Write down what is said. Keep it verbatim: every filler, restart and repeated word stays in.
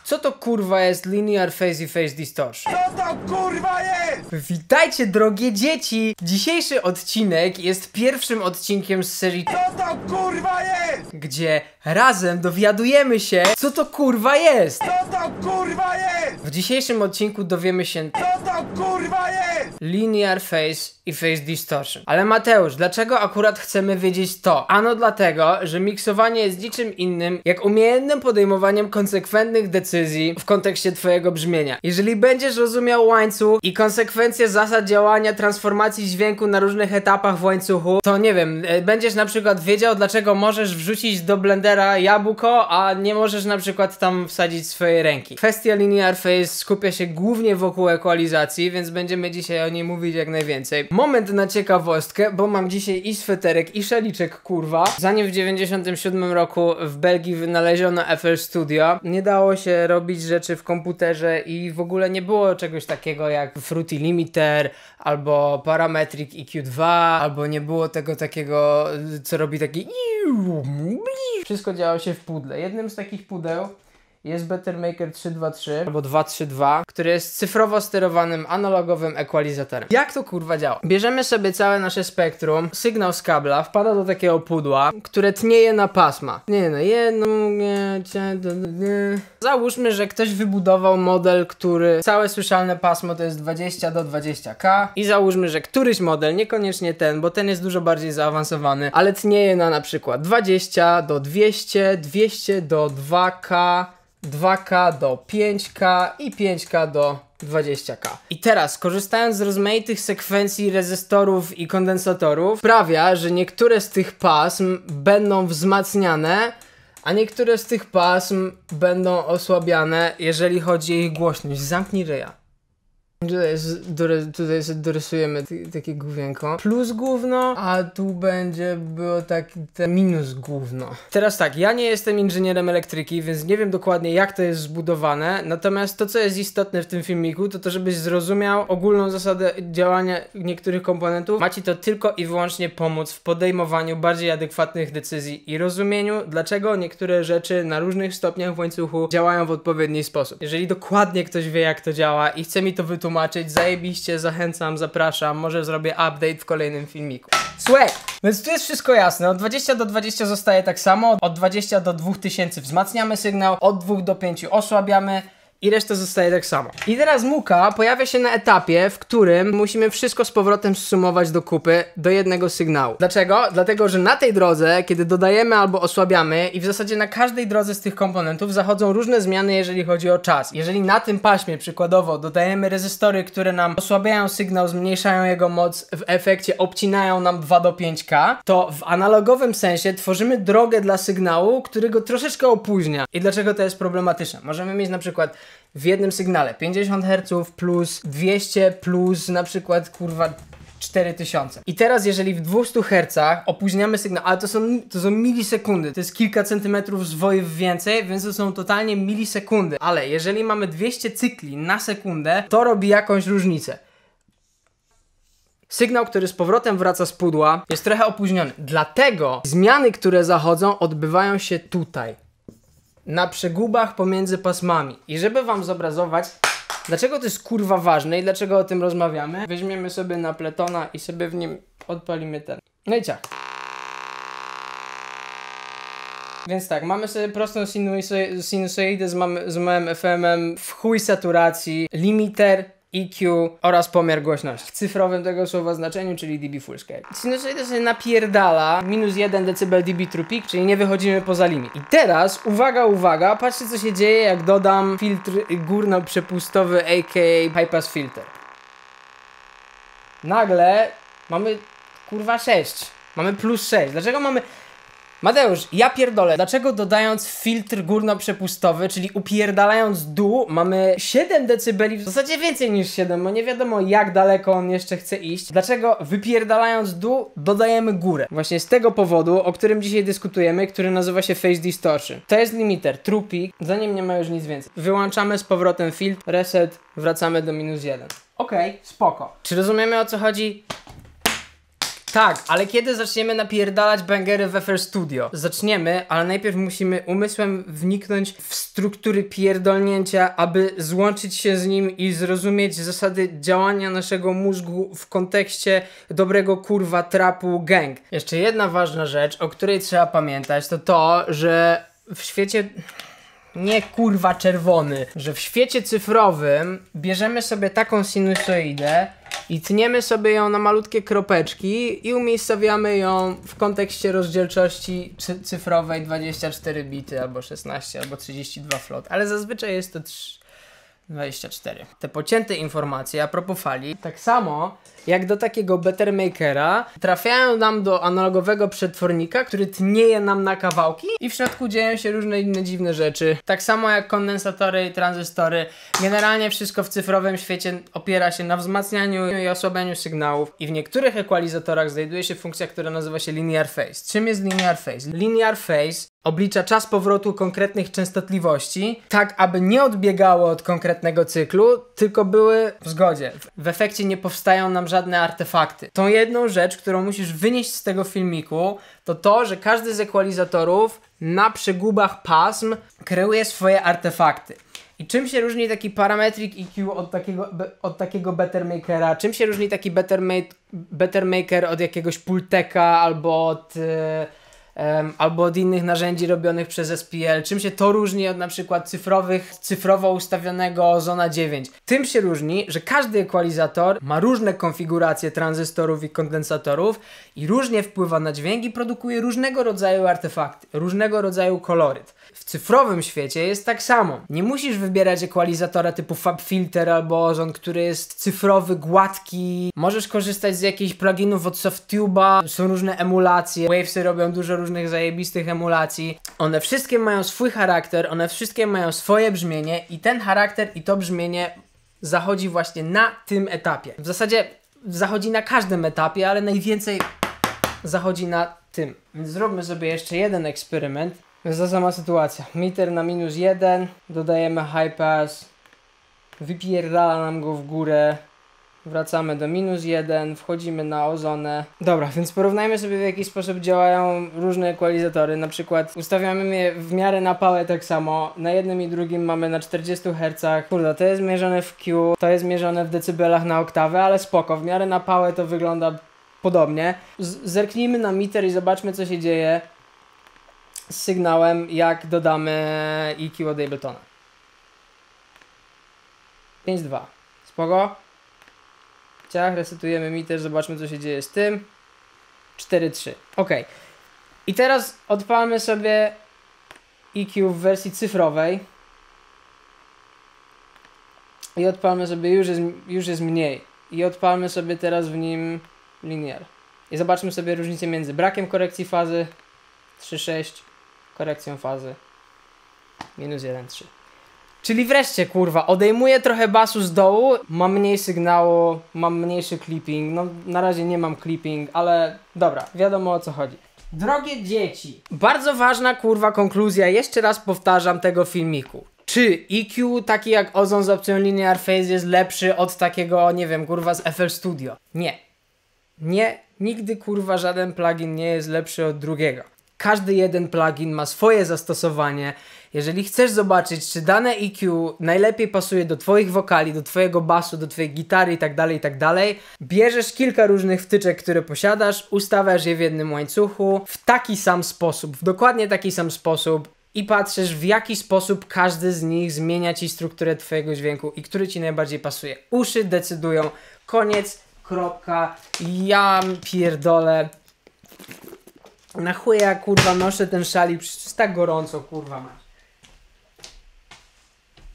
Co to kurwa jest linear phase i phase distortion? Co to kurwa jest? Witajcie drogie dzieci! Dzisiejszy odcinek jest pierwszym odcinkiem z serii Co to kurwa jest? gdzie razem dowiadujemy się, co to kurwa jest! Co to kurwa jest? W dzisiejszym odcinku dowiemy się Co to kurwa jest? linear phase i phase distortion. Ale Mateusz, dlaczego akurat chcemy wiedzieć to? Ano dlatego, że miksowanie jest niczym innym jak umiejętnym podejmowaniem konsekwentnych decyzji w kontekście twojego brzmienia. Jeżeli będziesz rozumiał łańcuch i konsekwencje zasad działania transformacji dźwięku na różnych etapach w łańcuchu, to nie wiem, będziesz na przykład wiedział, dlaczego możesz wrzucić do blendera jabłko, a nie możesz na przykład tam wsadzić swojej ręki. Kwestia linear phase skupia się głównie wokół ekwalizacji, więc będziemy dzisiaj o niej mówić jak najwięcej. Moment na ciekawostkę, bo mam dzisiaj i sweterek, i szaliczek, kurwa. Zanim w dziewięćdziesiątym siódmym roku w Belgii wynaleziono F L Studio, nie dało się robić rzeczy w komputerze i w ogóle nie było czegoś takiego jak Fruity Limiter, albo Parametric E Q dwa, albo nie było tego takiego, co robi taki... Wszystko działo się w pudle. Jednym z takich pudeł jest Bettermaker trzy dwa trzy albo dwa trzy dwa, który jest cyfrowo sterowanym analogowym ekwalizatorem. Jak to kurwa działa? Bierzemy sobie całe nasze spektrum, sygnał z kabla wpada do takiego pudła, które tnieje na pasma. Nie no, jedną, nie, nie. Załóżmy, że ktoś wybudował model, który całe słyszalne pasmo to jest dwadzieścia do dwudziestu K i załóżmy, że któryś model, niekoniecznie ten, bo ten jest dużo bardziej zaawansowany, ale tnieje na na przykład dwadzieścia do dwiestu, dwieście do dwa K, dwa K do pięć K i pięć K do dwudziestu K. I teraz, korzystając z rozmaitych sekwencji rezystorów i kondensatorów, sprawia, że niektóre z tych pasm będą wzmacniane, a niektóre z tych pasm będą osłabiane, jeżeli chodzi o ich głośność. Zamknij ryja. Tutaj, jest, tutaj sobie dorysujemy takie główienko. Plus gówno, a tu będzie było tak te minus gówno. Teraz tak, ja nie jestem inżynierem elektryki, więc nie wiem dokładnie jak to jest zbudowane. Natomiast to, co jest istotne w tym filmiku, to to, żebyś zrozumiał ogólną zasadę działania niektórych komponentów. Ma ci to tylko i wyłącznie pomóc w podejmowaniu bardziej adekwatnych decyzji i rozumieniu, dlaczego niektóre rzeczy na różnych stopniach w łańcuchu działają w odpowiedni sposób. Jeżeli dokładnie ktoś wie, jak to działa i chce mi to wytłumaczyć, tłumaczyć, zajebiście, zachęcam, zapraszam, może zrobię update w kolejnym filmiku. Słuchaj, więc tu jest wszystko jasne, od dwudziestu do dwudziestu zostaje tak samo, od dwudziestu do dwóch tysięcy wzmacniamy sygnał, od dwóch do pięciu osłabiamy i reszta zostaje tak samo. I teraz muka pojawia się na etapie, w którym musimy wszystko z powrotem zsumować do kupy, do jednego sygnału. Dlaczego? Dlatego, że na tej drodze, kiedy dodajemy albo osłabiamy i w zasadzie na każdej drodze z tych komponentów zachodzą różne zmiany, jeżeli chodzi o czas. Jeżeli na tym paśmie przykładowo dodajemy rezystory, które nam osłabiają sygnał, zmniejszają jego moc, w efekcie obcinają nam dwa do pięciu K, to w analogowym sensie tworzymy drogę dla sygnału, który go troszeczkę opóźnia. I dlaczego to jest problematyczne? Możemy mieć na przykład w jednym sygnale pięćdziesiąt herców plus dwieście plus na przykład kurwa cztery tysiące. I teraz jeżeli w dwustu hercach opóźniamy sygnał, ale to są, to są milisekundy, to jest kilka centymetrów zwojów więcej, więc to są totalnie milisekundy. Ale jeżeli mamy dwieście cykli na sekundę, to robi jakąś różnicę. Sygnał, który z powrotem wraca z pudła, jest trochę opóźniony. Dlatego zmiany, które zachodzą, odbywają się tutaj, na przegubach pomiędzy pasmami. I żeby wam zobrazować, dlaczego to jest kurwa ważne i dlaczego o tym rozmawiamy, weźmiemy sobie Napletona i sobie w nim odpalimy ten. No i ciach. Więc tak, mamy sobie prostą sinusoidę z, z małym F M-em, w chuj saturacji, limiter, E Q oraz pomiar głośności. W cyfrowym tego słowa znaczeniu, czyli D B full scale. Sinusoida sobie napierdala minus jeden decybel D B true peak, czyli nie wychodzimy poza limit. I teraz, uwaga, uwaga, patrzcie co się dzieje, jak dodam filtr górno-przepustowy, a k a high pass filter. Nagle mamy kurwa sześć. Mamy plus sześć. Dlaczego mamy... Mateusz, ja pierdolę, dlaczego dodając filtr górno-przepustowy, czyli upierdalając dół, mamy siedem decybeli, w zasadzie więcej niż siedem, bo nie wiadomo jak daleko on jeszcze chce iść. Dlaczego wypierdalając dół, dodajemy górę? Właśnie z tego powodu, o którym dzisiaj dyskutujemy, który nazywa się phase distortion. To jest limiter, true peak, za nim nie ma już nic więcej. Wyłączamy z powrotem filtr, reset, wracamy do minus jeden. Okej, okay, spoko. Czy rozumiemy o co chodzi? Tak, ale kiedy zaczniemy napierdalać bangery w F L Studio? Zaczniemy, ale najpierw musimy umysłem wniknąć w struktury pierdolnięcia, aby złączyć się z nim i zrozumieć zasady działania naszego mózgu w kontekście dobrego kurwa trapu gang. Jeszcze jedna ważna rzecz, o której trzeba pamiętać, to to, że w świecie... Nie kurwa czerwony, że w świecie cyfrowym bierzemy sobie taką sinusoidę i tniemy sobie ją na malutkie kropeczki i umiejscowiamy ją w kontekście rozdzielczości cy cyfrowej dwadzieścia cztery bity, albo szesnaście, albo trzydzieści dwa float, ale zazwyczaj jest to dwadzieścia cztery. Te pocięte informacje a propos fali, tak samo jak do takiego Bettermakera, trafiają nam do analogowego przetwornika, który tnieje nam na kawałki i w środku dzieją się różne inne dziwne rzeczy. Tak samo jak kondensatory i tranzystory. Generalnie wszystko w cyfrowym świecie opiera się na wzmacnianiu i osłabianiu sygnałów i w niektórych ekwalizatorach znajduje się funkcja, która nazywa się linear phase. Czym jest linear phase? Linear phase oblicza czas powrotu konkretnych częstotliwości, tak aby nie odbiegało od konkretnego cyklu, tylko były w zgodzie. W efekcie nie powstają nam żadne artefakty. Tą jedną rzecz, którą musisz wynieść z tego filmiku, to to, że każdy z ekwalizatorów na przegubach pasm kreuje swoje artefakty. I czym się różni taki parametric E Q od takiego, od takiego Bettermakera? Czym się różni taki Betterma- Bettermaker od jakiegoś Pulteka albo od... Yy, Um, albo od innych narzędzi robionych przez S P L. Czym się to różni od na przykład cyfrowych, cyfrowo ustawionego Zona dziewięć? Tym się różni, że każdy ekwalizator ma różne konfiguracje tranzystorów i kondensatorów i różnie wpływa na dźwięk i produkuje różnego rodzaju artefakty, różnego rodzaju koloryt. W cyfrowym świecie jest tak samo. Nie musisz wybierać ekwalizatora typu FabFilter albo Ozon, który jest cyfrowy, gładki. Możesz korzystać z jakichś pluginów od Softube'a, są różne emulacje. Wavesy robią dużo różnych zajebistych emulacji. One wszystkie mają swój charakter, one wszystkie mają swoje brzmienie i ten charakter i to brzmienie zachodzi właśnie na tym etapie. W zasadzie zachodzi na każdym etapie, ale najwięcej zachodzi na tym. Więc zróbmy sobie jeszcze jeden eksperyment. Jest ta sama sytuacja. Meter na minus jeden, dodajemy high pass, wypierdala nam go w górę, wracamy do minus jeden, wchodzimy na ozonę. Dobra, więc porównajmy sobie, w jaki sposób działają różne ekwalizatory. Na przykład ustawiamy je w miarę na pałę tak samo. Na jednym i drugim mamy na czterdziestu hercach. Kurde, to jest mierzone w Q, to jest mierzone w decybelach na oktawę, ale spoko, w miarę na pałę to wygląda podobnie. Z zerknijmy na meter i zobaczmy, co się dzieje z sygnałem, jak dodamy E Q od Abletona. pięć dwa. Spoko? Ciach, resetujemy meter, zobaczmy, co się dzieje z tym. cztery trzy. Ok. I teraz odpalmy sobie E Q w wersji cyfrowej. I odpalmy sobie, już jest, już jest mniej. I odpalmy sobie teraz w nim linear. I zobaczmy sobie różnicę między brakiem korekcji fazy trzy sześć, korekcją fazy minus jeden trzy. Czyli wreszcie, kurwa, odejmuję trochę basu z dołu, mam mniej sygnału, mam mniejszy clipping, no na razie nie mam clipping, ale dobra, wiadomo o co chodzi. Drogie dzieci, bardzo ważna kurwa konkluzja, jeszcze raz powtarzam tego filmiku. Czy E Q taki jak Ozon z opcją Linear Phase jest lepszy od takiego, nie wiem, kurwa z F L Studio? Nie. Nie, nigdy kurwa żaden plugin nie jest lepszy od drugiego. Każdy jeden plugin ma swoje zastosowanie. Jeżeli chcesz zobaczyć, czy dane E Q najlepiej pasuje do twoich wokali, do twojego basu, do twojej gitary itd., itd., bierzesz kilka różnych wtyczek, które posiadasz, ustawiasz je w jednym łańcuchu w taki sam sposób, w dokładnie taki sam sposób i patrzysz, w jaki sposób każdy z nich zmienia ci strukturę twojego dźwięku i który ci najbardziej pasuje. Uszy decydują. Koniec, kropka. Ja pierdolę. Na chuja kurwa noszę ten szalik, przecież jest tak gorąco, kurwa mać.